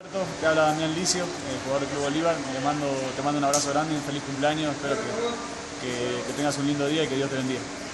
Te habla Damián Licio, jugador del Club Bolívar. Te mando un abrazo grande y un feliz cumpleaños. Espero que tengas un lindo día y que Dios te bendiga.